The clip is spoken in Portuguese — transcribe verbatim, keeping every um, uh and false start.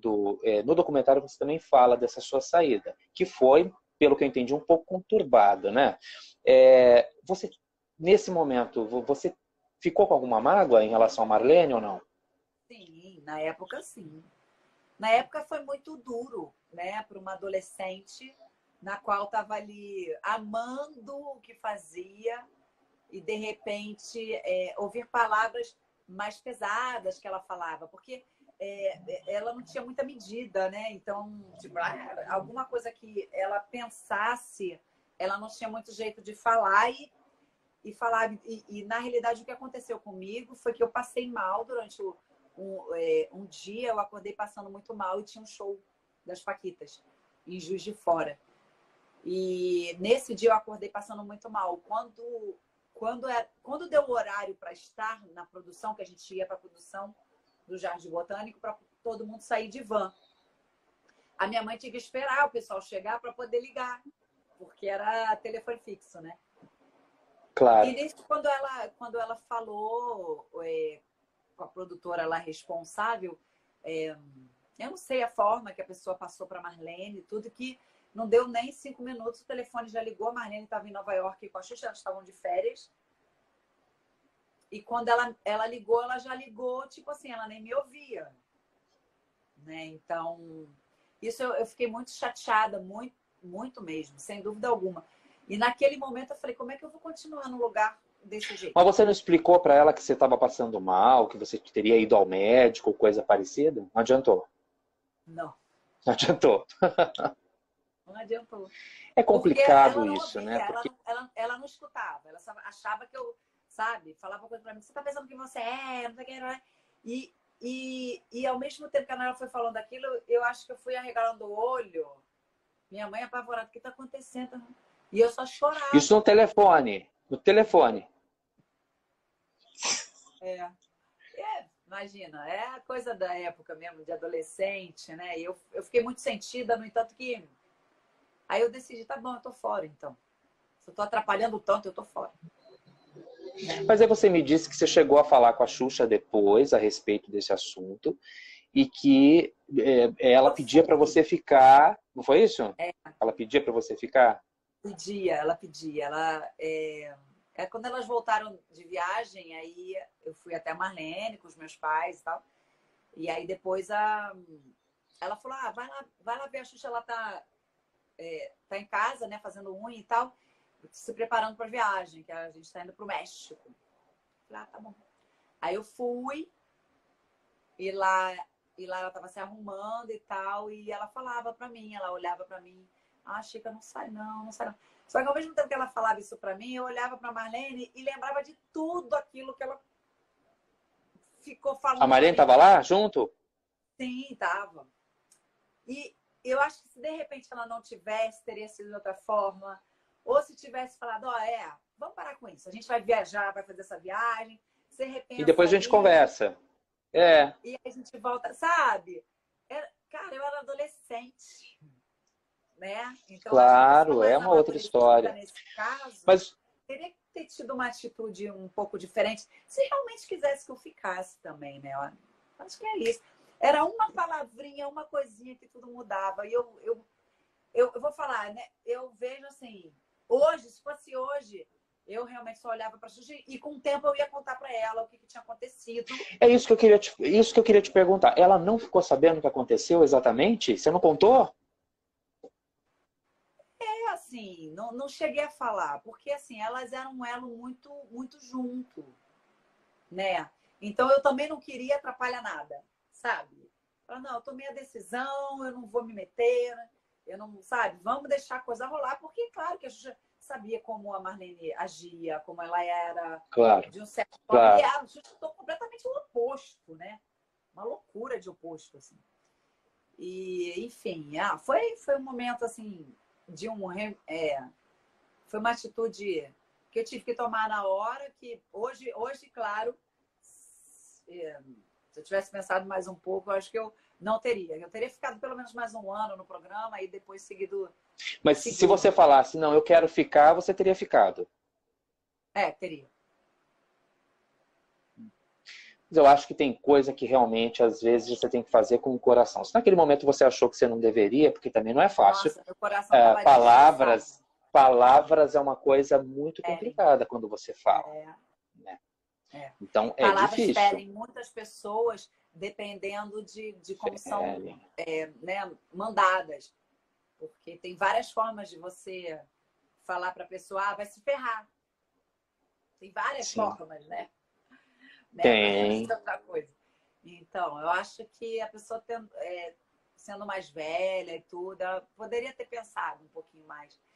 do é, no documentário você também fala dessa sua saída, que foi, pelo que eu entendi, um pouco conturbada, né? É, você, nesse momento, você ficou com alguma mágoa em relação a Marlene ou não? Sim, na época sim. Na época foi muito duro, né, para uma adolescente na qual estava ali amando o que fazia e de repente é, ouvir palavras mais pesadas que ela falava, porque é, ela não tinha muita medida, né? Então, tipo, alguma coisa que ela pensasse, ela não tinha muito jeito de falar e, e falar. E, e na realidade o que aconteceu comigo foi que eu passei mal durante o Um, é, um dia eu acordei passando muito mal e tinha um show das Paquitas em Juiz de Fora. E nesse dia eu acordei passando muito mal. Quando, quando, é, quando deu o horário para estar na produção, que a gente ia para a produção do Jardim Botânico, para todo mundo sair de van. A minha mãe tinha que esperar o pessoal chegar para poder ligar, porque era telefone fixo, né? Claro. E nisso, quando ela, quando ela falou... É, com a produtora lá responsável, é, eu não sei a forma que a pessoa passou para Marlene, tudo que não deu nem cinco minutos, o telefone já ligou, a Marlene estava em Nova York com a Xuxa, elas estavam de férias, e quando ela, ela ligou, ela já ligou, tipo assim, ela nem me ouvia, né? Então, isso eu, eu fiquei muito chateada, muito, muito mesmo, sem dúvida alguma. E naquele momento eu falei, como é que eu vou continuar no lugar desse jeito? Mas você não explicou para ela que você estava passando mal, que você teria ido ao médico, coisa parecida? Não adiantou. Não. Não adiantou. Não adiantou. É Porque complicado ela não isso, ouvia, né? ela Porque... não, ela, ela não escutava. Ela só achava que eu, sabe, falava coisa pra mim, você tá pensando que você é, não sei o que, não é. E, e, e ao mesmo tempo que ela foi falando aquilo, eu acho que eu fui arregalando o olho. Minha mãe apavorada, o que tá acontecendo? E eu só Isso chorava. no telefone. No telefone. É. É, imagina, é a coisa da época mesmo, de adolescente, né? E eu, eu fiquei muito sentida, no entanto que... Aí eu decidi, tá bom, eu tô fora, então. Se eu tô atrapalhando tanto, eu tô fora. Mas aí você me disse que você chegou a falar com a Xuxa depois a respeito desse assunto e que é, ela Eu pedia para fui. você ficar, não foi isso? É, Ela pedia para você ficar? pedia, ela pedia. Ela, é, é, quando elas voltaram de viagem, aí eu fui até Marlene com os meus pais e tal. E aí depois a, ela falou, ah, vai lá, vai lá ver a Xuxa, ela tá, é, tá em casa, né, fazendo unha e tal, se preparando para a viagem, que a gente está indo para o México. Eu falei, ah, tá bom. Aí eu fui, e lá, e lá ela estava se arrumando e tal, e ela falava para mim, ela olhava para mim, ah, Chica, não sai não, não sai não. Só que ao mesmo tempo que ela falava isso para mim, eu olhava para Marlene e lembrava de tudo aquilo que ela ficou A falando para Marlene mim. estava lá junto? Sim, tava. E eu acho que se de repente ela não tivesse, teria sido de outra forma. Ou se tivesse falado, ó, oh, é, vamos parar com isso. A gente vai viajar, vai fazer essa viagem, você E repensa depois a gente aí, conversa. É, e aí a gente volta, sabe? Era, cara, eu era adolescente, né? Então, acho que a pessoa claro, é mais uma outra amadurecida história. nesse caso Mas teria que ter tido uma atitude um pouco diferente. Se realmente quisesse que eu ficasse também, né? Eu acho que é isso. Era uma palavrinha, uma coisinha que tudo mudava. E eu, eu, eu, eu vou falar, né? Eu vejo assim, hoje, se fosse hoje, eu realmente só olhava para a Xuxa e com o tempo eu ia contar para ela o que, que tinha acontecido. é isso que eu queria te, isso que eu queria te perguntar. Ela não ficou sabendo o que aconteceu exatamente? Você não contou? É assim, não, não cheguei a falar, porque assim, elas eram um elo muito, muito junto, né? Então eu também não queria atrapalhar nada, sabe? Falar, não, eu tomei a decisão, eu não vou me meter, eu não, sabe? Vamos deixar a coisa rolar, porque claro que a gente sabia como a Marlene agia, como ela era Claro, de um certo forma, e claro. a gente estou completamente o oposto, né? Uma loucura de oposto, assim. E, enfim, ah, foi, foi um momento assim de um é, foi uma atitude que eu tive que tomar na hora, que hoje, hoje claro, se eu tivesse pensado mais um pouco, eu acho que eu não teria. Eu teria ficado pelo menos mais um ano no programa e depois seguido. Mas se seguido. você falasse, não, eu quero ficar, você teria ficado. É, teria. Mas eu acho que tem coisa que realmente, às vezes, você tem que fazer com o coração. Se naquele momento você achou que você não deveria, porque também não é fácil. Nossa, meu coração É, tava palavras, palavras é uma coisa muito ferem, complicada quando você fala, é, né? é. Então, é Palavras difícil. ferem muitas pessoas dependendo de, de como são Ferem. é, né, mandadas. Porque tem várias formas de você falar para a pessoa, ah, vai se ferrar. Tem várias Sim, formas, né? né? Para tem. fazer outra coisa. Então, eu acho que a pessoa tendo, é, sendo mais velha e tudo, ela poderia ter pensado um pouquinho mais.